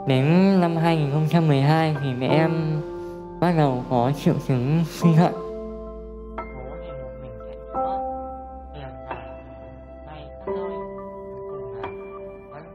Đến năm 2012 thì mẹ em bắt đầu có triệu chứng suy thận. Bố thì một mình chạy chữa, tiền là vay khắp nơi, cuối cùng là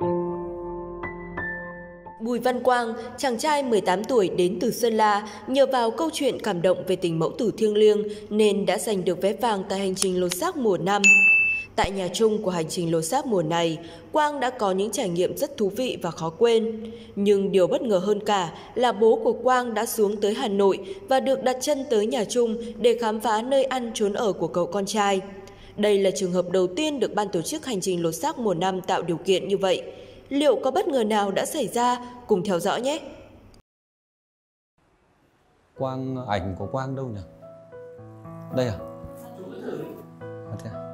Bùi Văn Quang, chàng trai 18 tuổi đến từ Sơn La, nhờ vào câu chuyện cảm động về tình mẫu tử thiêng liêng nên đã giành được vé vàng tại hành trình lột xác mùa 5. Tại nhà chung của hành trình lột xác mùa này, Quang đã có những trải nghiệm rất thú vị và khó quên. Nhưng điều bất ngờ hơn cả là bố của Quang đã xuống tới Hà Nội và được đặt chân tới nhà chung để khám phá nơi ăn trốn ở của cậu con trai. Đây là trường hợp đầu tiên được ban tổ chức hành trình lột xác mùa 5 tạo điều kiện như vậy. Liệu có bất ngờ nào đã xảy ra? Cùng theo dõi nhé! Quang, ảnh của Quang đâu nhỉ? Đây à? Thế à?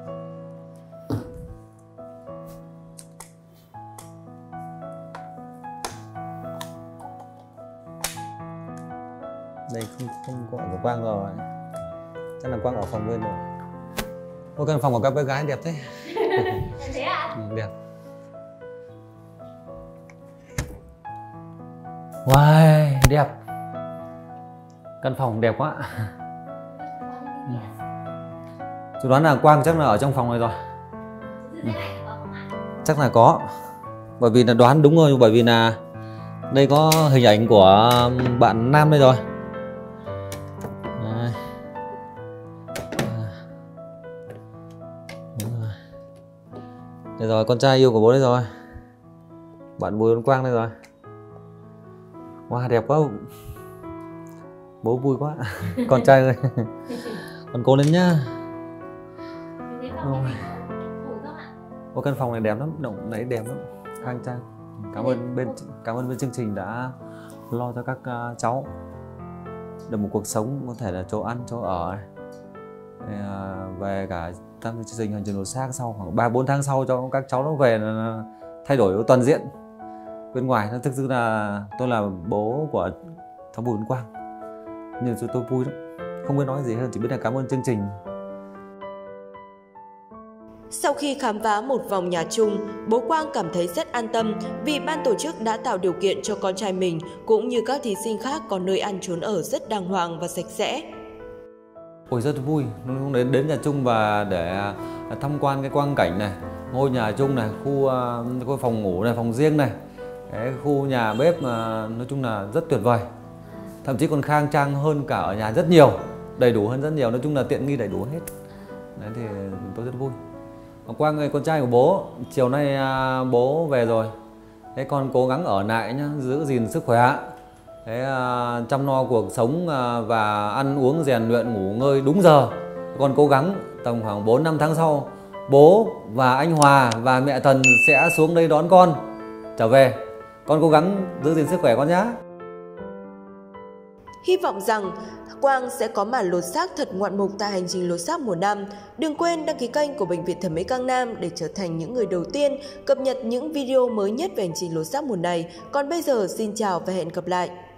Đây không có ảnh của Quang rồi. Chắc là Quang ở phòng bên rồi. Ôi, căn phòng của các bé gái đẹp thế. Thế ạ? Đẹp. Wow, đẹp. Căn phòng đẹp quá. Tôi đoán là Quang chắc là ở trong phòng này rồi. Chắc là có. Bởi vì là đoán đúng rồi, bởi vì là đây có hình ảnh của bạn nam đây rồi. Đây. Đây rồi, con trai yêu của bố đây rồi. Bạn Bùi Văn Quang đây rồi. Wow, đẹp quá. Bố vui quá. Con trai ơi. Con cố lên nhá. Ô, căn phòng này đẹp lắm, động này đẹp lắm, khang trang. Cảm ơn bên chương trình đã lo cho các cháu được một cuộc sống, có thể là chỗ ăn, chỗ ở này. Về cả tham gia chương trình hành trình lột xác sau khoảng 3-4 tháng sau cho các cháu nó về là thay đổi toàn diện bên ngoài. Nó thực sự là tôi là bố của cháu Bùi Văn Quang nhưng tôi vui lắm, không biết nói gì hơn, chỉ biết là cảm ơn chương trình. Sau khi khám phá một vòng nhà chung, bố Quang cảm thấy rất an tâm vì ban tổ chức đã tạo điều kiện cho con trai mình cũng như các thí sinh khác có nơi ăn trốn ở rất đàng hoàng và sạch sẽ. Ôi, rất vui đến nhà chung và để tham quan cái quang cảnh này, ngôi nhà chung này, khu phòng ngủ này, phòng riêng này, cái khu nhà bếp mà nói chung là rất tuyệt vời, thậm chí còn khang trang hơn cả ở nhà rất nhiều, đầy đủ hơn rất nhiều, nói chung là tiện nghi đầy đủ hết. Đấy thì tôi rất vui. Quang ơi, con trai của bố, chiều nay bố về rồi, thế con cố gắng ở lại nhá, giữ gìn sức khỏe. Thế chăm lo cuộc sống và ăn uống rèn luyện ngủ ngơi đúng giờ. Con cố gắng tầm khoảng 4-5 tháng sau, bố và anh Hòa và mẹ Thần sẽ xuống đây đón con trở về. Con cố gắng giữ gìn sức khỏe con nhé. Hy vọng rằng Quang sẽ có màn lột xác thật ngoạn mục tại hành trình lột xác mùa 5. Đừng quên đăng ký kênh của Bệnh viện Thẩm mỹ Cang Nam để trở thành những người đầu tiên cập nhật những video mới nhất về hành trình lột xác mùa này. Còn bây giờ xin chào và hẹn gặp lại.